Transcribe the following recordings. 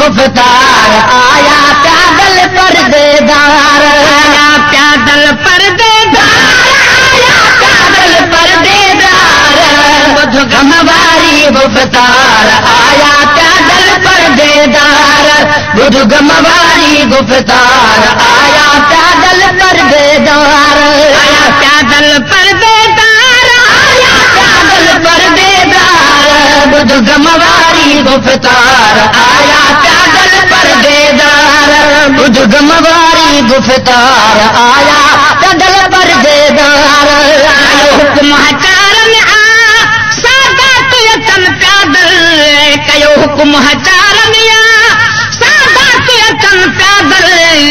गुफ्तार आया प्यादल पर्देदार, आया प्यादल पर्देदार, आया प्यादल पर्देदार, बुध गमवारी गुफ्तार आया प्यादल पर्देदार, बुध गमवारी गुफ्तार आया प्यादल पर्देदार, आया प्यादल पर्देदार, आया प्यादल पर्देदार, बुध गमवारी गुफ्तार आया प्यादल पर्देदार, बुध गमवारी गुफ्तार आया प्यादल पर्देदार, आयो हुक्म हचारन आ सादात यतन प्यादल, कयो हुक्म हचारन या सादात यतन प्यादल,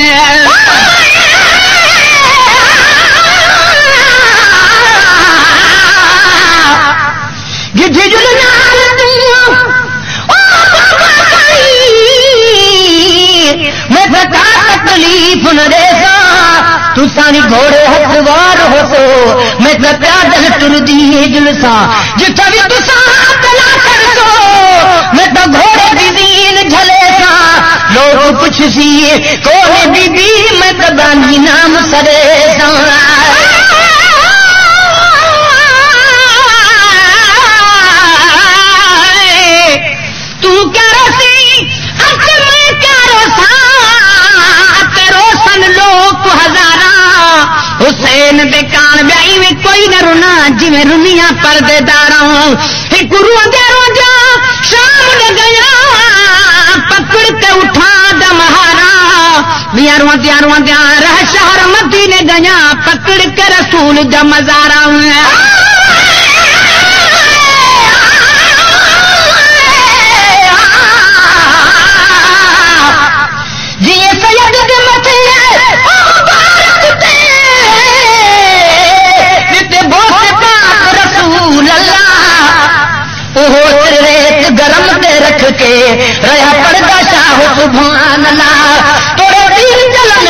गिठी जुलनाल तू ओ बाबा मैं बता तकलीफ न देसा तू सानी घोड़े हथवार हो सो मैं तो प्यादल टुर दी जुलसा जिथा भी तुसा तला कर सो मैं तो घोड़े दी दीन झले सा लोग कुछ सी कोने बीबी मैं तो बानी नाम सरे सा तू क्या रोसी असल में क्या रोसा रोशन लोग हजारा हुसैन दे कान ब्याई में कोई न रुना जिमें रुनिया पर्देदारा गुरु अंधेरो जा शाम ने गया पकड़ के उठा दमहारा मियाँ रुआ रह शहर मदीने गया पकड़ के रसूल दा मजारा गरम ते रख के रहा पड़दा शाह सुभान अल्लाह तोरे दीन जलन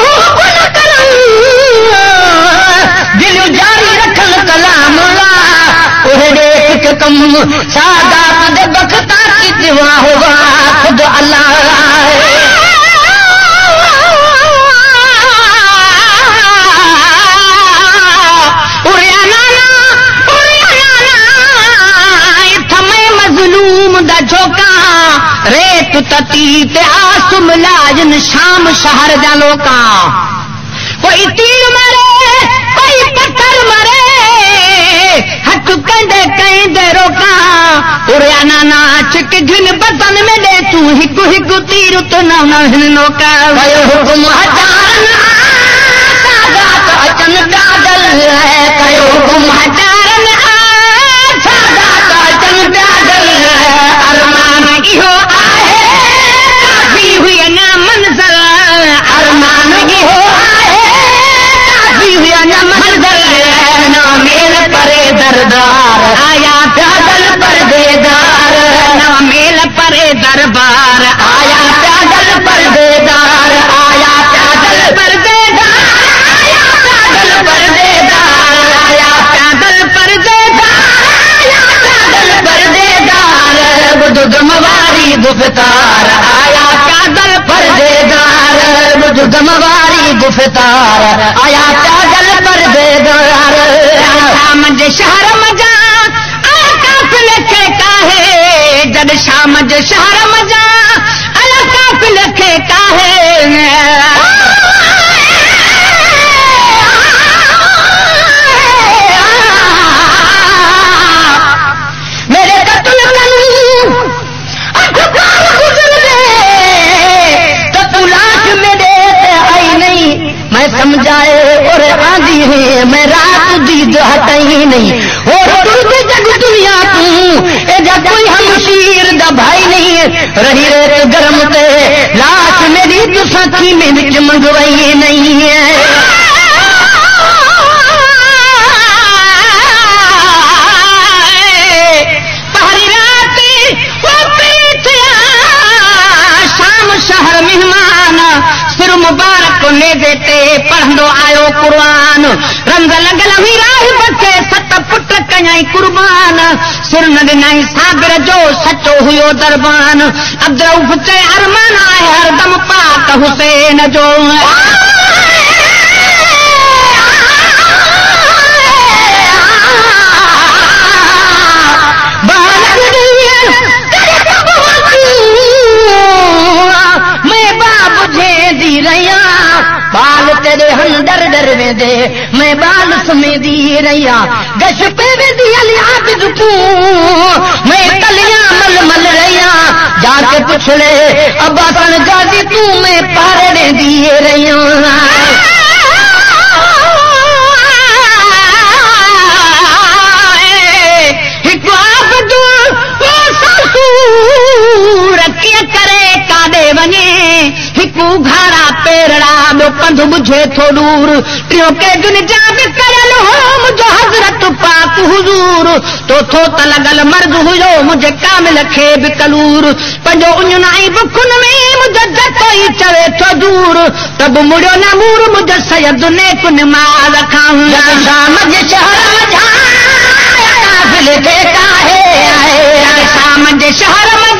दिल जारी रखन कलाम अल्लाह ओहे देख के कम सादात दे बख्ता की दिवा होगा खुद अल्लाह झोका रेत तती ते आसुम लाजन शाम शहर जा लोका कोई तीर मरे कोई पत्थर मरे हक कंदे कंदे रोका उड़िया नाना चिक घिन बदन में दे तू हिकु हिकु तीर तो ना हिन नोका वयो हुकुम हटारन सादात अचन प्यादल है कयो हुकुम हटारन सादात अचन प्यादल अरमान इहो आहे काफी हुई ना मंजर अरमान इहो आहे काफी हुई ना मंजर ना मेल परे दरबार आया प्यादल पर्देदार ना मेल परे दरबार आया प्यादल पर्देदार आया प्यादल पर्देदार आया प्यादल पर्देदार आया प्यादल पर्देदार आया प्यादल पर्देदार बुध गमवारी गुफ्तार आया प्यादल पर्देदार बुध गमवारी गुफ्तार आया प्यादल पर्देदार शाम जे शहर मजा आया काफिले के काहे जद शाम जे शहर मजा आया काफिले के काहे समझाए और आंधी है मैं रात दीद हटाई नहीं और जग दुनिया तू एजा कोई हम शीर दा भाई नहीं रही रेत गरम ते लाश मेरी तू साथी में विच मंगवाई नहीं है पहली रात शाम शहर मेहमान सिर मुबारक ने देते पढ़ंदो आयो कुरान रंग लगल हुई राह बचे सत पुट कयाई कुर्बान सिर न ॾिनई साबिर जो सचो हुयो दरबान अब्द रऊफ़ चए अरमान आहे हरदम पाक हुसैन जो बाल तेरे हन डर डर में दे मैं बाल समेदी रैया गश पे वेदी अली आबिद तू मैं कलियां मल मल रैया जाके पूछ ले अब्बा सन गाजी तू मैं पारे दिए रैया करे काॾे वञे हिकु घाड़ा पेरड़ा ॿियो कंध बुझे थो दूर टियों के दुनिया में कयल हो मुंहिंजो हज़रत पाक हुजूर चौथो त लॻल मर्द हुयो मुंहिंजे कामिल खे बि कलूर पंहिंजो उञनाई बुखुन में मुंहिंजो जतो ई चवे थो दूर त बि मुड़ियो न मूर मुंहिंजो सयद ने कुन माल खां शाम जे शहर में काहे आए शाम जे शहर में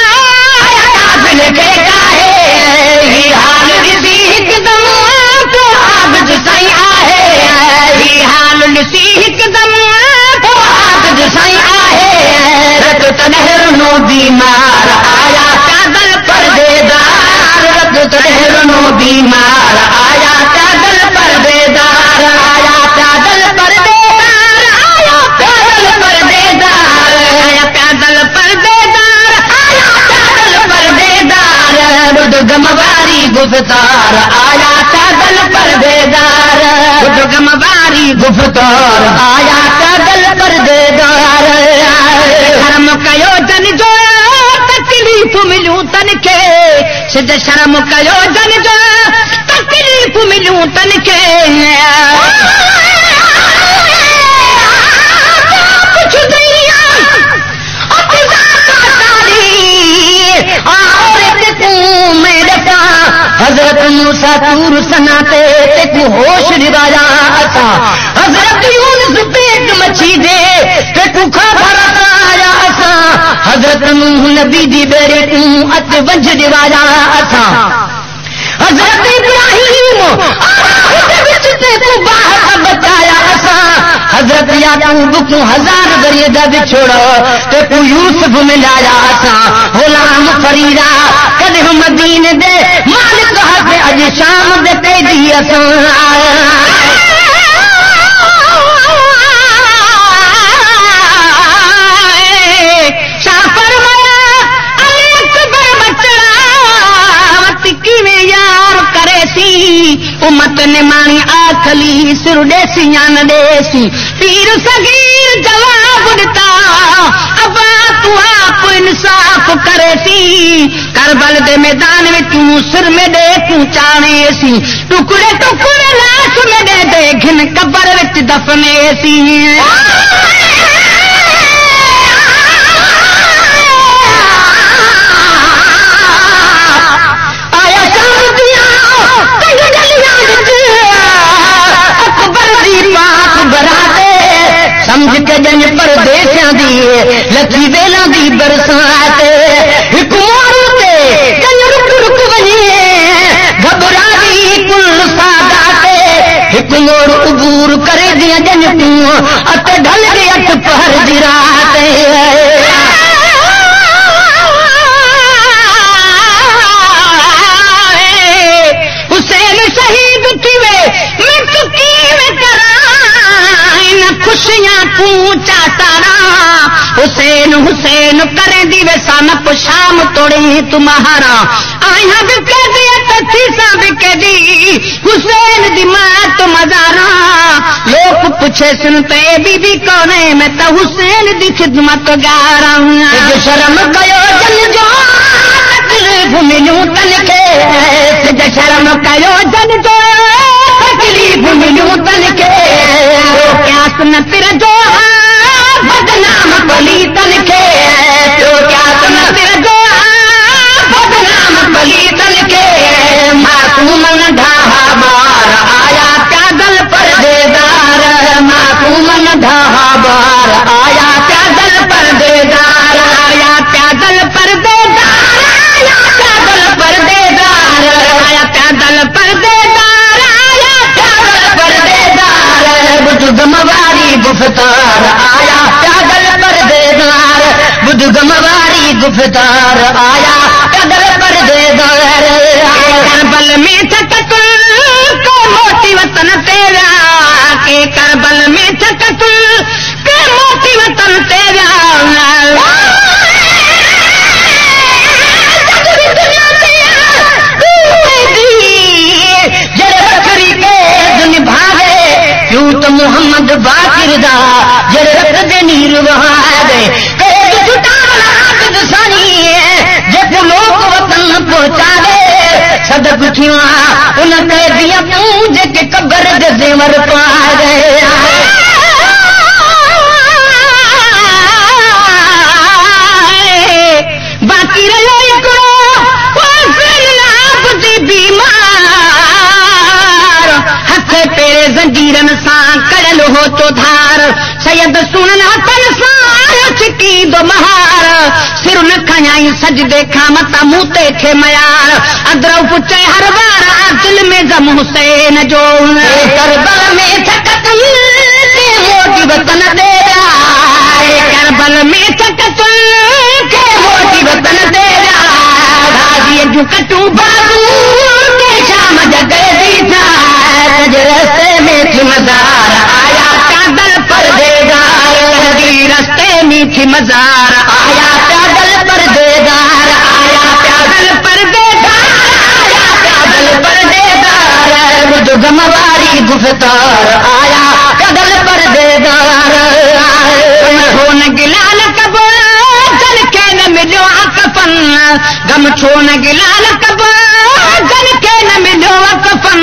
के काहे ही हाल ॾिसी हिकदम तो आबिद साईं आहे ही हाल ॾिसी हिकदम तो आबिद साईं आहे रत तॾहिं बीमार आया पैदल परदेदार रत तॾहिं बीमार आया पैदल परदेदार आया पैदल परदेदार आया पैदल परदेदार आया पैदल परदेदार गमवारी गुफ्तार आया पैदल परदेदार गमवारी गुफ्तार आया पैदल परदेदार शर्म कयो जन जो तकलीफ़ मिलूं तन खे सिध शर्म कयो जन जो तकलीफ़ मिलूं तन खे हजरत मूसा तूर सनाते तेकू होश रिवाया असा हजरत यूनुस पेट मछी दे तेकू खबर आया असा हजरत नूह नबी दी बेरे तू अत वंज रिवाया असा हजरत इब्राहिम विच तेकू बाहर बचाया असा हजरत याकूब को हजार दरिए दा बिछोड़ा तेकू यूसुफ मिलाया असा गुलाम फरीदा कदे मदीने दे मालिक हाथे अज शाम दे कैदी असा उमत ने मानी आखली सिर देसी या न देसी पीर सगीर जवाब दिता अबा तू आप इंसाफ करेसी करबल दे मैदान में तू सिर में दे तू चाणे सी टुकड़े टुकड़े लाश में दे दे घिन कब्र विच दफने सी समझ के जन परदेसियां दी लखी वेला दी बरसात हिक मोरू ते जन रुक रुक वञे घबराई कुल सादाते हिक मोरू उबूर करे दिया जन तूं अत ढल गई अठ पहर दी रात हुसैन शहीद थी वे मैं चुकी में करा खुशियां पूछा तारा हुसैन हुसैन करे दिवे सानप शाम तोड़ी तुम्हारा आया बिके दिए तथी सा बिके दी हुसैन दी मात मजारा लोग पूछे सुनते बीबी कौन है मैं तो हुसैन दी खिदमत गारा शर्म कयो जन जो तकलीफ मिलूं तन के शर्म कयो जन जो तकलीफ मिलूं तन के क्या सुन फिर जो बदनाम बली तन के क्या सुन फिर जो बदनाम बली तन के मासूम न ढाहा बार आया पैदल परदेदार मासूम न ढाहा बार गुफ्तार आया पैदल परदेदार करबल में थकतुल को मोती वतन तेरा के करबल में थकतुल के मोती वतन तेरा तो मोहम्मद बाकिर दा जड़ रख दे नीर वहां गए कहे झूठा वाला सानी जे को लोग वतन पहुंचा दे सदक थिया उन कह दिया पूज के कब्र दे जेवर पा गए बाकी रहो इकड़ो तेरे जंजीरन सा करल हो तो धार सैयद सुनना तन छिकी दो महार सिर न खयाई सज देखा मता मुंह ते थे मयार अदरव पुचे हर बार दिल में जम हुसैन जो करबल में थकतुल के मोती वतन तेरा करबल में थकतुल के मोती वतन तेरा गाजी जो कटू बाबू के शाम जगे दीथा रस्ते में थी मजार आया पैदल परदेदार रस्ते में थी मजार आया पैदल परदेदार आया पैदल परदेदार आया पैदल परदेदार जो गमवारी गुफ्तार आया पैदल परदेदार हो न गिलाल कब जल के न मिलो कफन गम छो न गिलाल कब जल के न मिलो कफन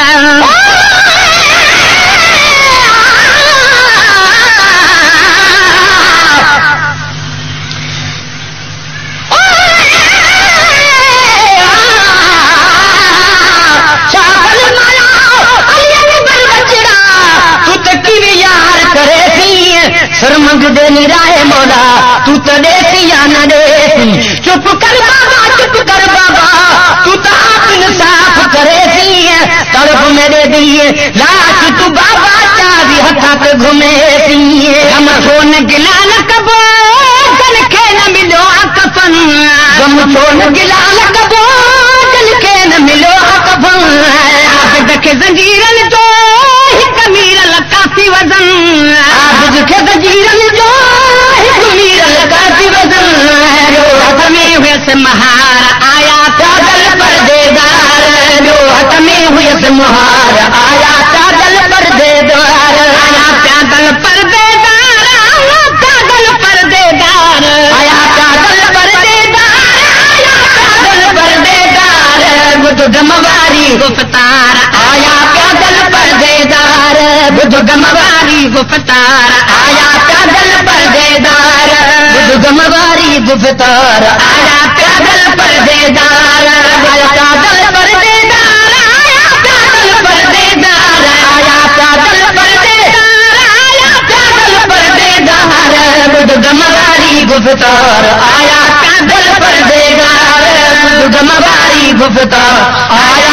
शर्मंग दे निराए मौला तू तो देसी या न देसी चुप कर बाबा तू तो आप इंसाफ करेसी तरफ मेरे दिए लाश तू बाबा चाबी हथा पे घूमेसी हम छोन गिलाल कबो जल के न मिलो कफन हम छोन गिलाल कबो जल के न मिलो कफन आप देखे जंजीरन जो हिक मीरल काफी वजन आप देखे जंजीरन जो हिक मीरल काफी वजन जो हथ में हुए से महार आया पैदल परदेदार जो हथ में हुए से महार आया पैदल परदेदार आया पैदल परदेदार आया पैदल परदेदार आया पैदल परदेदार आया पैदल परदेदार बुध गमवारी गुफ्तार आया पैदल परदेदार बुध गमवारी गुफ्तार आया पैदल परदेदार बुध गमवारी गुफ्तार आया पैदल परदेदार आया पैदल परदेदार आया पैदल परदेदार आया पैदल परदेदार आया पैदल परदेदार बुध गमवारी गुफ्तार आया पैदल परदेदार बुध गमवारी गुफ्तार आया